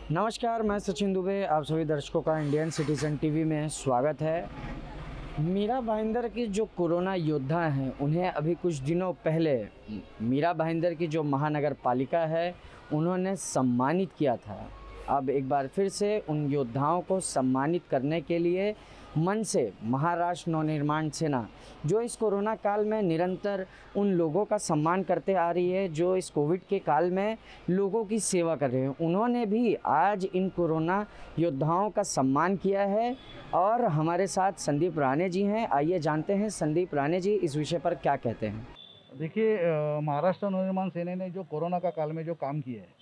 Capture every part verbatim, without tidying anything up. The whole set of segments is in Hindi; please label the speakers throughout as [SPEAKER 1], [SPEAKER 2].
[SPEAKER 1] नमस्कार, मैं सचिन दुबे। आप सभी दर्शकों का इंडियन सिटीजन टीवी में स्वागत है। मीरा भाईंदर की जो कोरोना योद्धा हैं, उन्हें अभी कुछ दिनों पहले मीरा भाईंदर की जो महानगर पालिका है, उन्होंने सम्मानित किया था। अब एक बार फिर से उन योद्धाओं को सम्मानित करने के लिए मन से महाराष्ट्र नवनिर्माण सेना, जो इस कोरोना काल में निरंतर उन लोगों का सम्मान करते आ रही है जो इस कोविड के काल में लोगों की सेवा कर रहे हैं, उन्होंने भी आज इन कोरोना योद्धाओं का सम्मान किया है। और हमारे साथ संदीप राणे जी हैं। आइए जानते हैं संदीप राणे जी इस विषय पर क्या कहते हैं।
[SPEAKER 2] देखिए, महाराष्ट्र नवनिर्माण सेना ने जो कोरोना का काल में जो काम किया है,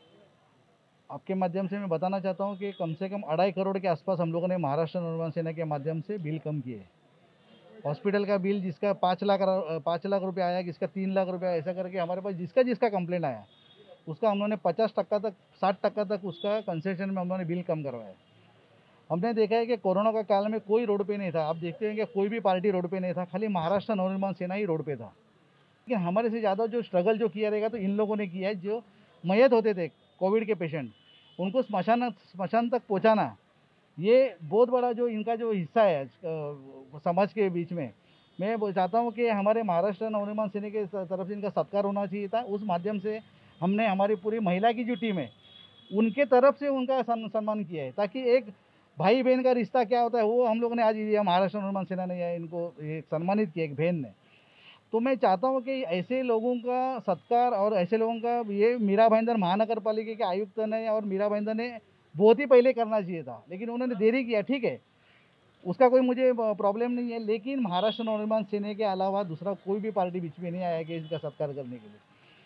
[SPEAKER 2] आपके माध्यम से मैं बताना चाहता हूं कि कम से कम अढ़ाई करोड़ के आसपास हम लोगों ने महाराष्ट्र नवनिर्माण सेना के माध्यम से बिल कम किए। हॉस्पिटल का बिल जिसका पाँच लाख पाँच लाख रुपये आया, किसका तीन लाख रुपये, ऐसा करके हमारे पास जिसका जिसका कंप्लेंट आया उसका हम लोगों ने पचास टक्का तक साठ टक्का तक उसका कंसेशन में हम लोगों ने बिल कम करवाया। हमने देखा है कि कोरोना का काल में कोई रोड पे नहीं था। आप देखते हैं कि कोई भी पार्टी रोड पे नहीं था, खाली महाराष्ट्र नवनिर्माण सेना ही रोड पे था। लेकिन हमारे से ज़्यादा जो स्ट्रगल जो किया रहेगा तो इन लोगों ने किया है। जो मयत होते थे कोविड के पेशेंट, उनको स्मशान स्मशान तक पहुंचाना, ये बहुत बड़ा जो इनका जो हिस्सा है समाज के बीच में। मैं चाहता हूं कि हमारे महाराष्ट्र नवनिर्माण सेना के तरफ से इनका सत्कार होना चाहिए था। उस माध्यम से हमने हमारी पूरी महिला की जो टीम है उनके तरफ से उनका सम्मान किया है, ताकि एक भाई बहन का रिश्ता क्या होता है वो हम लोगों ने आज ये महाराष्ट्र नवनिर्माण सेना ने इनको एक सम्मानित किया, एक बहन ने। तो मैं चाहता हूं कि ऐसे लोगों का सत्कार और ऐसे लोगों का ये मीरा भाईंदर महानगर पालिका के आयुक्त ने और मीरा भाईंदर ने बहुत ही पहले करना चाहिए था, लेकिन उन्होंने देरी किया। ठीक है, उसका कोई मुझे प्रॉब्लम नहीं है, लेकिन महाराष्ट्र नवनिर्माण सेना के अलावा दूसरा कोई भी पार्टी बीच में नहीं आया कि इसका सत्कार करने के लिए।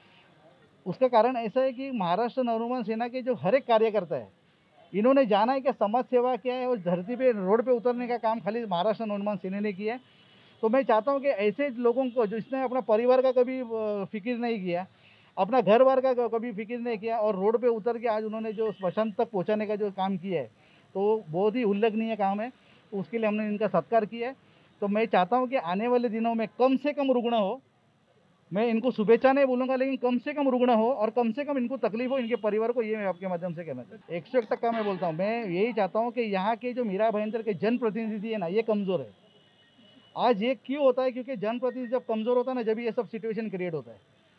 [SPEAKER 2] उसका कारण ऐसा है कि महाराष्ट्र नवनिर्माण सेना के जो हर एक कार्यकर्ता है, इन्होंने जाना है कि समाज सेवा क्या है और धरती पे रोड पे उतरने का काम खाली महाराष्ट्र नवनिर्माण सेना ने किया है। तो मैं चाहता हूं कि ऐसे लोगों को जिसने अपना परिवार का कभी फिक्र नहीं किया, अपना घर बार का कभी फिक्र नहीं किया और रोड पे उतर के आज उन्होंने जो स्मशान तक पहुंचाने का जो काम किया है, तो बहुत ही उल्लेखनीय काम है। उसके लिए हमने इनका सत्कार किया है। तो मैं चाहता हूँ कि आने वाले दिनों में कम से कम रुग्ण हो, मैं इनको शुभेच्छा नहीं बोलूँगा, लेकिन कम से कम रुग्ण हो और कम से कम इनको तकलीफ हो इनके परिवार को, ये मैं आपके माध्यम से कहना चाहता हूँ। एक सौ एक टक्का मैं बोलता हूँ। मैं यही चाहता हूँ कि यहाँ के जो मीरा भाईंदर के जनप्रतिनिधि है ना, ये कमज़ोर है। आज ये क्यों होता है? क्योंकि जनप्रतिनिधि जब कमज़ोर होता है ना, जब ये सब सिचुएशन क्रिएट होता है।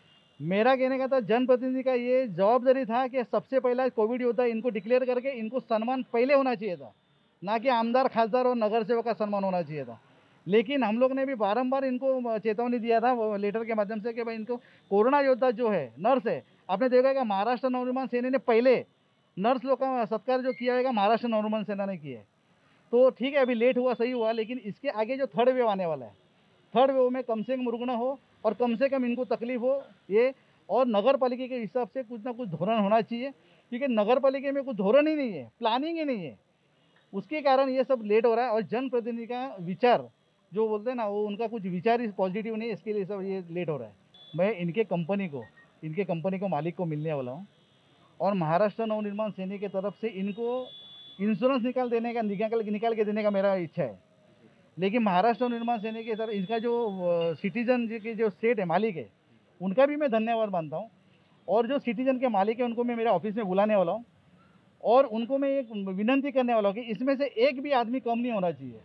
[SPEAKER 2] मेरा कहने का था, जनप्रतिनिधि का ये जवाबदारी था कि सबसे पहला कोविड योद्धा इनको डिक्लेयर करके इनको सम्मान पहले होना चाहिए था, ना कि आमदार, खासदार और नगर सेवक का सम्मान होना चाहिए था। लेकिन हम लोग ने भी बारंबार इनको चेतावनी दिया था वो लेटर के माध्यम से कि भाई इनको कोरोना योद्धा जो है, नर्स है, आपने देखा कि महाराष्ट्र नवनिर्माण सेना ने पहले नर्स लोग का सत्कार जो किया है महाराष्ट्र नवनिर्माण सेना ने किया है। तो ठीक है, अभी लेट हुआ, सही हुआ, लेकिन इसके आगे जो थर्ड वेव आने वाला है, थर्ड वेव में कम से कम रुग्ण हो और कम से कम इनको तकलीफ हो ये। और नगर पालिका के हिसाब से कुछ ना कुछ धोरण होना चाहिए, क्योंकि नगर पालिका में कुछ धोरण ही नहीं है, प्लानिंग ही नहीं है। उसके कारण ये सब लेट हो रहा है। और जनप्रतिनिधि का विचार जो बोलते हैं ना, वो उनका कुछ विचार इस पॉजिटिव नहीं है, इसके लिए सब ये लेट हो रहा है। मैं इनके कंपनी को इनके कंपनी को मालिक को मिलने वाला हूँ और महाराष्ट्र नवनिर्माण सेना की तरफ से इनको इंश्योरेंस निकाल देने का निकाल निकाल के देने का मेरा इच्छा है। लेकिन महाराष्ट्र निर्माण सेना के तरफ इनका जो सिटीजन के जो स्टेट है, मालिक है, उनका भी मैं धन्यवाद मानता हूँ। और जो सिटीजन के मालिक है उनको मैं मेरे ऑफिस में बुलाने वाला हूँ और उनको मैं एक विनंती करने वाला हूँ कि इसमें से एक भी आदमी कम नहीं होना चाहिए।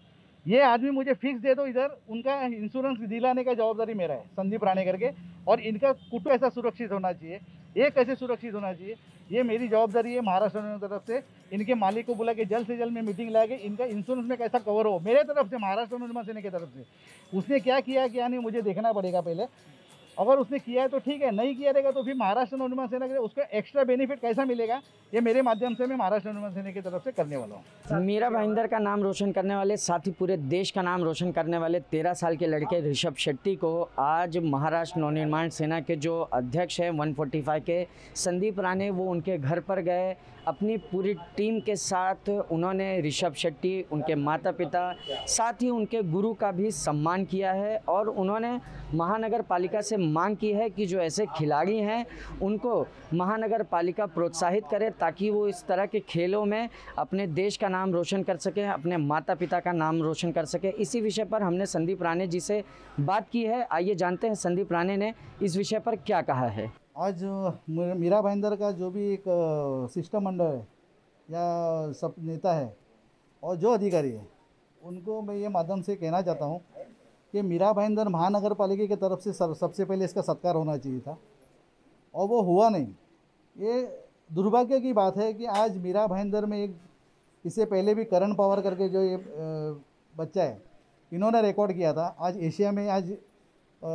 [SPEAKER 2] ये आदमी मुझे फिक्स दे दो इधर, उनका इंश्योरेंस दिलाने का जवाबदारी मेरा है, संदीप राणे करके। और इनका कुटुंब ऐसा सुरक्षित होना चाहिए, ये कैसे सुरक्षित होना चाहिए, ये मेरी जवाबदारी है महाराष्ट्र की तरफ से। इनके मालिक को बुला के जल्द से जल्द में मीटिंग ला के इनका इंश्योरेंस में कैसा कवर हो, मेरे तरफ से, महाराष्ट्र निर्माण सेना की तरफ से। उसने क्या किया क्या नहीं मुझे देखना पड़ेगा पहले। अगर उसने किया है तो ठीक है, नहीं किया रहेगा तो फिर महाराष्ट्र नवनिर्माण सेना के उसको एक्स्ट्रा बेनिफिट कैसा मिलेगा, ये मेरे माध्यम से मैं महाराष्ट्र नवनिर्माण सेना की तरफ से करने वाला हूँ।
[SPEAKER 1] मीरा भाईंदर का नाम रोशन करने वाले, साथ ही पूरे देश का नाम रोशन करने वाले तेरह साल के लड़के ऋषभ शेट्टी को आज महाराष्ट्र नवनिर्माण सेना के जो अध्यक्ष हैं एक सौ पैंतालीस के संदीप राणे, वो उनके घर पर गए अपनी पूरी टीम के साथ। उन्होंने ऋषभ शेट्टी, उनके माता पिता, साथ ही उनके गुरु का भी सम्मान किया है और उन्होंने महानगर पालिका से मांग की है कि जो ऐसे खिलाड़ी हैं उनको महानगर पालिका प्रोत्साहित करे, ताकि वो इस तरह के खेलों में अपने देश का नाम रोशन कर सकें, अपने माता पिता का नाम रोशन कर सकें। इसी विषय पर हमने संदीप राणे जी से बात की है। आइए जानते हैं संदीप राणे ने इस विषय पर क्या कहा है।
[SPEAKER 2] आज मे- मीरा भाईंदर का जो भी एक अ, शिष्टमंडल है या सब नेता है और जो अधिकारी है, उनको मैं ये माध्यम से कहना चाहता हूँ कि मीरा भाईंदर महानगर पालिका की तरफ से सर, सबसे पहले इसका सत्कार होना चाहिए था और वो हुआ नहीं। ये दुर्भाग्य की बात है कि आज मीरा भाईंदर में एक, इससे पहले भी करण पवार करके जो ये अ, बच्चा है, इन्होंने रिकॉर्ड किया था। आज एशिया में आज अ,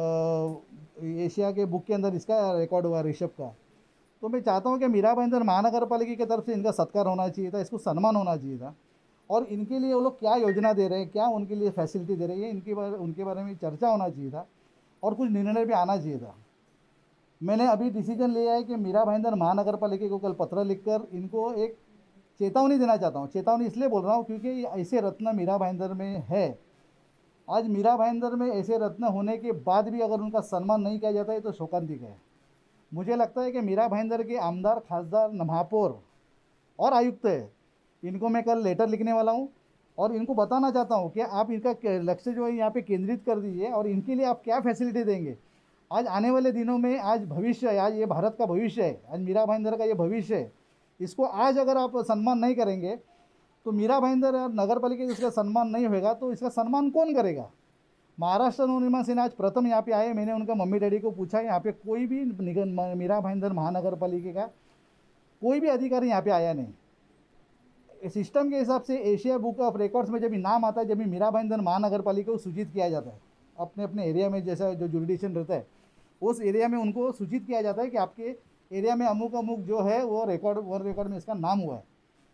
[SPEAKER 2] एशिया के बुक के अंदर इसका रिकॉर्ड हुआ ऋषभ का। तो मैं चाहता हूँ कि मीरा भाईंदर महानगर पालिका की तरफ से इनका सत्कार होना चाहिए था, इसको सम्मान होना चाहिए था। और इनके लिए वो लोग क्या योजना दे रहे हैं, क्या उनके लिए फैसिलिटी दे रही है, इनके बारे उनके बारे में चर्चा होना चाहिए था और कुछ निर्णय भी आना चाहिए था। मैंने अभी डिसीजन लिया है कि मीरा भाईंदर महानगर पालिका को कल पत्र लिखकर इनको एक चेतावनी देना चाहता हूँ। चेतावनी इसलिए बोल रहा हूँ क्योंकि ये ऐसे रत्न मीरा भाईंदर में है। आज मीरा भाईंदर में ऐसे रत्न होने के बाद भी अगर उनका सम्मान नहीं किया जाता है तो शोकांतिक है। मुझे लगता है कि मीरा भाईंदर के आमदार, खासदार, महापौर और आयुक्त है, इनको मैं कल लेटर लिखने वाला हूँ और इनको बताना चाहता हूँ कि आप इनका लक्ष्य जो है यहाँ पे केंद्रित कर दीजिए और इनके लिए आप क्या फैसिलिटी देंगे। आज आने वाले दिनों में, आज भविष्य है, आज ये भारत का भविष्य है, आज मीरा भाईंदर का ये भविष्य है। इसको आज अगर आप सम्मान नहीं करेंगे तो मीरा भाईंदर नगर पालिका इसका सम्मान नहीं होगा तो इसका सम्मान कौन करेगा। महाराष्ट्र नवनिर्माण सेना आज प्रथम यहाँ पे आए। मैंने उनका मम्मी डैडी को पूछा, यहाँ पे कोई भी निगम मीरा भाईंदर महानगर पालिका का कोई भी अधिकारी यहाँ पे आया नहीं। सिस्टम के हिसाब से एशिया बुक ऑफ रिकॉर्ड्स में जब भी नाम आता है, जब भी मीरा भाईंदर महानगर पालिका को सूचित किया जाता है अपने अपने एरिया में, जैसा जो जुरिडिक्शन रहता है उस एरिया में उनको सूचित किया जाता है कि आपके एरिया में अमुक अमुक जो है वो रिकॉर्ड वर्ल्ड रिकॉर्ड में इसका नाम हुआ है।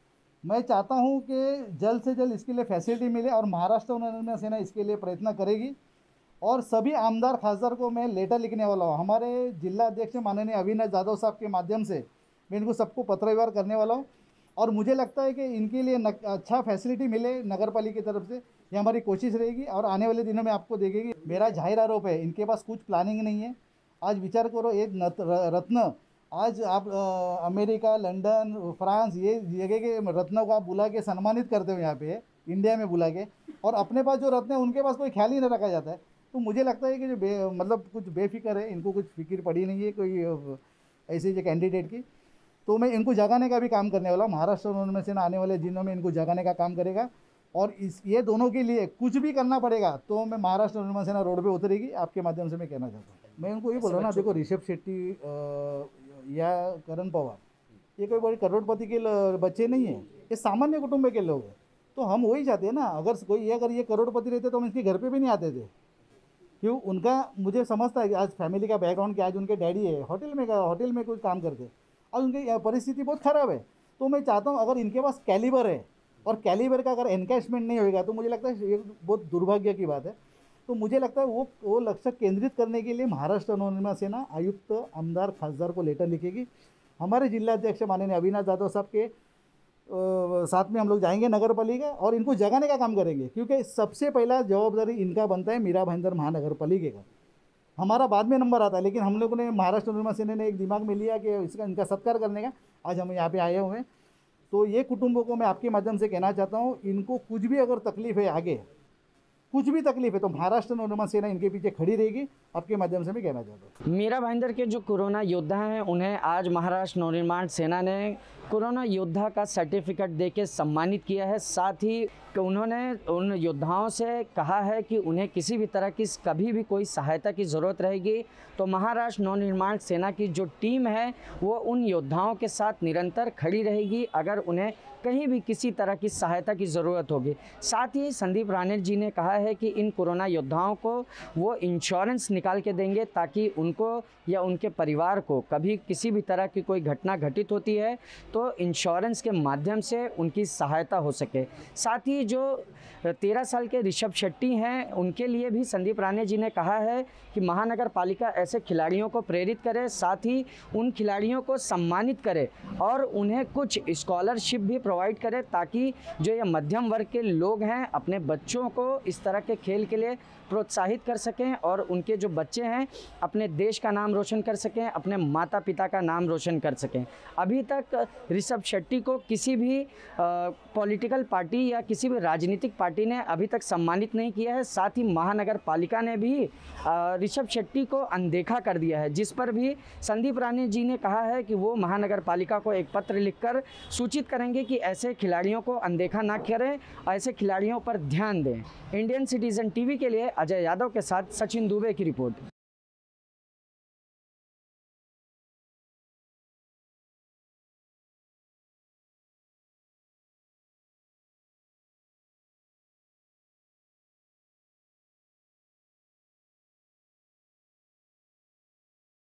[SPEAKER 2] मैं चाहता हूं कि जल्द से जल्द इसके लिए फैसिलिटी मिले और महाराष्ट्र नवनिर्माण सेना इसके लिए प्रयत्न करेगी। और सभी आमदार, खासदार को मैं लेटर लिखने वाला हूँ। हमारे जिला अध्यक्ष माननीय अविनाश जाधव साहब के माध्यम से मैं इनको सबको पत्र व्यवहार करने वाला हूँ और मुझे लगता है कि इनके लिए न, अच्छा फैसिलिटी मिले नगर पालिका की तरफ से, ये हमारी कोशिश रहेगी और आने वाले दिनों में आपको देखेगी। मेरा जाहिर आरोप है इनके पास कुछ प्लानिंग नहीं है। आज विचार करो, एक रत्न आज आप अ, अमेरिका, लंदन, फ्रांस, ये जगह के रत्नों को आप बुला के सम्मानित करते हो यहाँ पे इंडिया में बुला के, और अपने पास जो रत्न है उनके पास कोई ख्याल ही नहीं रखा जाता है। तो मुझे लगता है कि जो बे मतलब कुछ बेफिक्र है, इनको कुछ फिक्र पड़ी नहीं है कोई अ, ऐसे जो कैंडिडेट की। तो मैं इनको जगाने का भी काम करने वाला हूँ। महाराष्ट्र नवनिर्माण सेना आने वाले दिनों में इनको जगाने का काम करेगा और इस ये दोनों के लिए कुछ भी करना पड़ेगा तो मैं महाराष्ट्र नवनिर्माण सेना रोड पे उतरेगी। आपके माध्यम से मैं कहना चाहता हूँ। मैं उनको ये बोल रहा हूँ ना, देखो ऋषभ शेट्टी अ, या करण पवार ये कोई बड़े करोड़पति के ल- बच्चे नहीं हैं, ये सामान्य कुटुंब के लोग हैं। तो हम वही चाहते हैं ना, अगर कोई ये अगर ये करोड़पति रहते तो हम इसके घर पे भी नहीं आते थे। क्यों? उनका मुझे समझता है कि आज फैमिली का बैकग्राउंड कि आज उनके डैडी है होटल में होटल में कुछ काम करते, और उनकी परिस्थिति बहुत ख़राब है। तो मैं चाहता हूँ अगर इनके पास कैलिबर है और कैलिबर का अगर एनकैशमेंट नहीं होगा तो मुझे लगता है ये बहुत दुर्भाग्य की बात है। तो मुझे लगता है वो वो लक्ष्य केंद्रित करने के लिए महाराष्ट्र नवनिर्माण सेना आयुक्त, आमदार, खासदार को लेटर लिखेगी। हमारे जिलाध्यक्ष माननीय अविनाश जाधव साहब के अ, साथ में हम लोग जाएंगे नगर पालिका और इनको जगाने का काम करेंगे, क्योंकि सबसे पहला जवाबदारी इनका बनता है मीरा भाईंदर महानगर पालिका का। हमारा बाद में नंबर आता है, लेकिन हम लोगों ने महाराष्ट्र नवनिर्माण सेना ने एक दिमाग में लिया कि इसका इनका सत्कार करने का आज हम यहाँ पे आए हुए हैं। तो ये कुटुंबों को मैं आपके माध्यम से कहना चाहता हूँ, इनको कुछ भी अगर तकलीफ है, आगे कुछ भी तकलीफ है तो महाराष्ट्र नवनिर्माण सेना इनके पीछे खड़ी रहेगी। आपके माध्यम से मैं कहना चाहता हूँ।
[SPEAKER 1] मीरा भाईंदर के जो कोरोना योद्धा हैं उन्हें आज महाराष्ट्र नवनिर्माण सेना ने कोरोना योद्धा का सर्टिफिकेट देके सम्मानित किया है। साथ ही कि उन्होंने उन योद्धाओं से कहा है कि उन्हें किसी भी तरह की कभी भी कोई सहायता की ज़रूरत रहेगी तो महाराष्ट्र नवनिर्माण सेना की जो टीम है वो उन योद्धाओं के साथ निरंतर खड़ी रहेगी अगर उन्हें कहीं भी किसी तरह की सहायता की ज़रूरत होगी। साथ ही संदीप राणेर जी ने कहा है कि इन कोरोना योद्धाओं को वो इंश्योरेंस निकाल के देंगे ताकि उनको या उनके परिवार को कभी किसी भी तरह की कोई घटना घटित होती है तो इंश्योरेंस के माध्यम से उनकी सहायता हो सके। साथ ही जो तेरह साल के ऋषभ शेट्टी हैं उनके लिए भी संदीप राणेर जी ने कहा है कि महानगर पालिका ऐसे खिलाड़ियों को प्रेरित करे, साथ ही उन खिलाड़ियों को सम्मानित करे और उन्हें कुछ स्कॉलरशिप भी प्रोवाइड करे ताकि जो ये मध्यम वर्ग के लोग हैं अपने बच्चों को इस तरह के खेल के लिए प्रोत्साहित कर सकें और उनके जो बच्चे हैं अपने देश का नाम रोशन कर सकें, अपने माता पिता का नाम रोशन कर सकें। अभी तक ऋषभ शेट्टी को किसी भी पॉलिटिकल पार्टी या किसी भी राजनीतिक पार्टी ने अभी तक सम्मानित नहीं किया है। साथ ही महानगर पालिका ने भी ऋषभ शेट्टी को अनदेखा कर दिया है, जिस पर भी संदीप राणे जी ने कहा है कि वो महानगर पालिका को एक पत्र लिखकर सूचित करेंगे कि ऐसे खिलाड़ियों को अनदेखा ना करें, ऐसे खिलाड़ियों पर ध्यान दें। इंडियन सिटीजन टीवी के लिए अजय यादव के साथ सचिन दुबे की रिपोर्ट।